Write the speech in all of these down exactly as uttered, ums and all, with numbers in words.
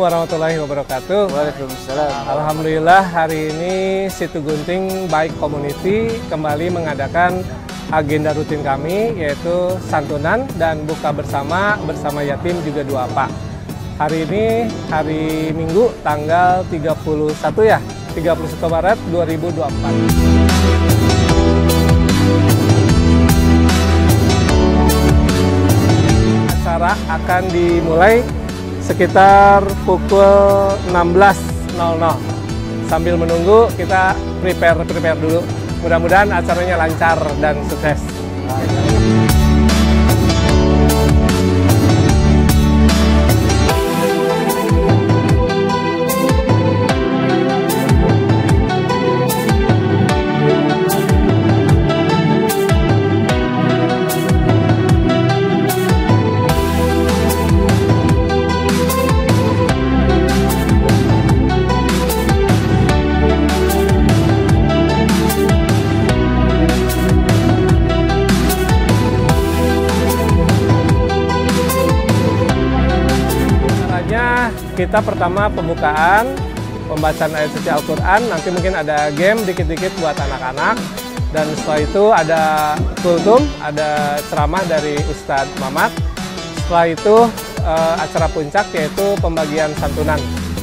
warahmatullahi wabarakatuh. Waalaikumsalam. Alhamdulillah hari ini Situ Gunting Baik Community kembali mengadakan agenda rutin kami yaitu santunan dan buka bersama bersama yatim juga duafa. Hari ini hari Minggu tanggal tiga puluh satu ya, tiga puluh satu Maret dua ribu dua puluh empat. Acara akan dimulai sekitar pukul enam belas nol nol. Sambil menunggu kita prepare prepare dulu. Mudah-mudahan acaranya lancar dan sukses. Kita pertama pembukaan, pembacaan ayat suci Al-Quran, nanti mungkin ada game dikit-dikit buat anak-anak, dan setelah itu ada kultum, ada ceramah dari Ustadz Mamat. Setelah itu acara puncak yaitu pembagian santunan.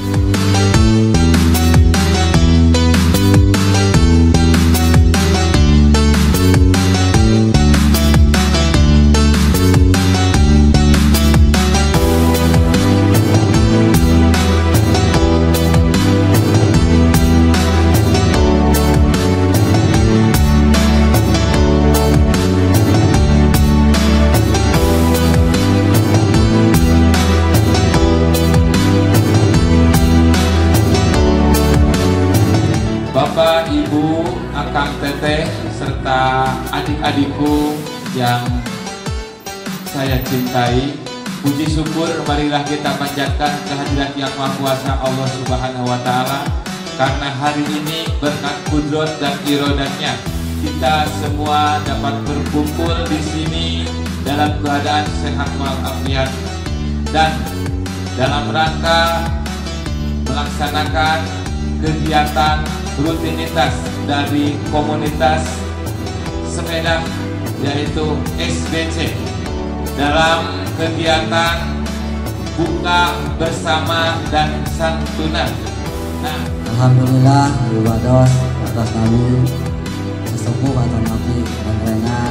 Bapak, Ibu, Akang Teteh, serta adik-adikku yang saya cintai, puji syukur marilah kita panjatkan kehadirat Yang Maha Kuasa Allah Subhanahu wa Ta'ala, karena hari ini berkat kudrat dan irodatnya kita semua dapat berkumpul di sini dalam keadaan sehat walafiat dan dalam rangka melaksanakan kegiatan rutinitas dari komunitas sepeda yaitu S B C dalam kegiatan buka bersama dan santunan. Nah, Alhamdulillah ibadah atas kami sesepuh atau nabi rangkaian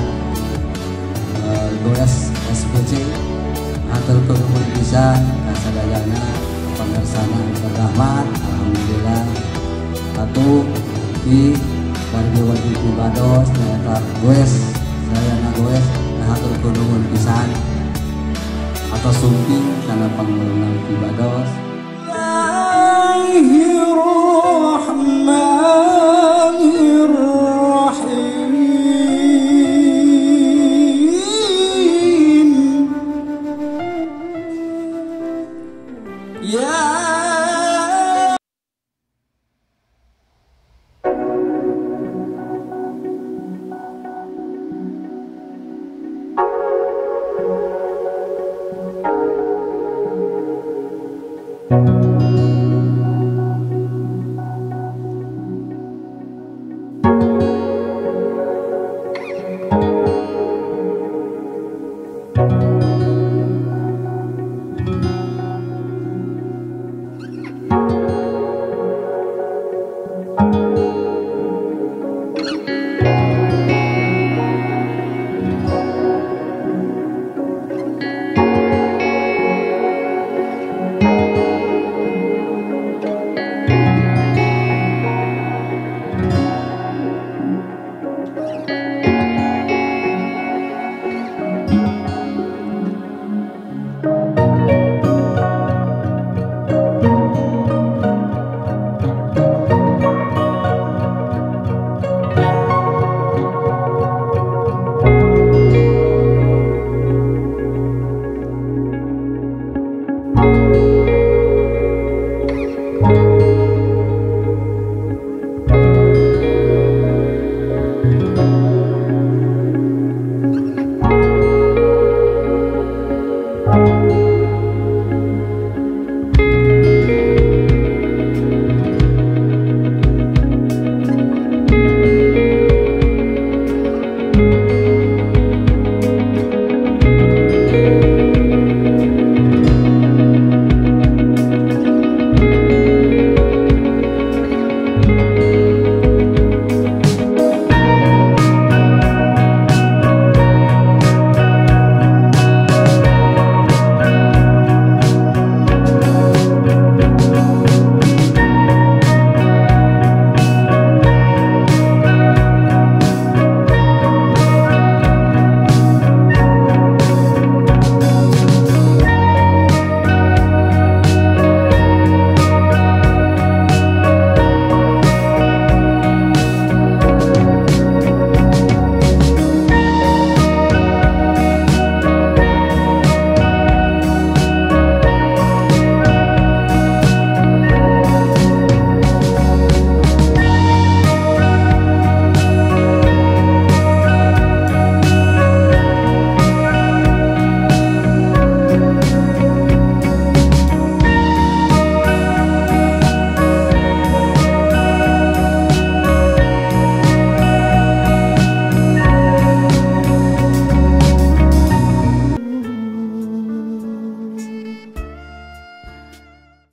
goes S B C atur kerumun bisa kasadayana pengersana berrahmat. Alhamdulillah satu di warga-warga ibadah ternyata goes saya na goes atur kerumun pisan atau sumping karena pengelunan ibadah.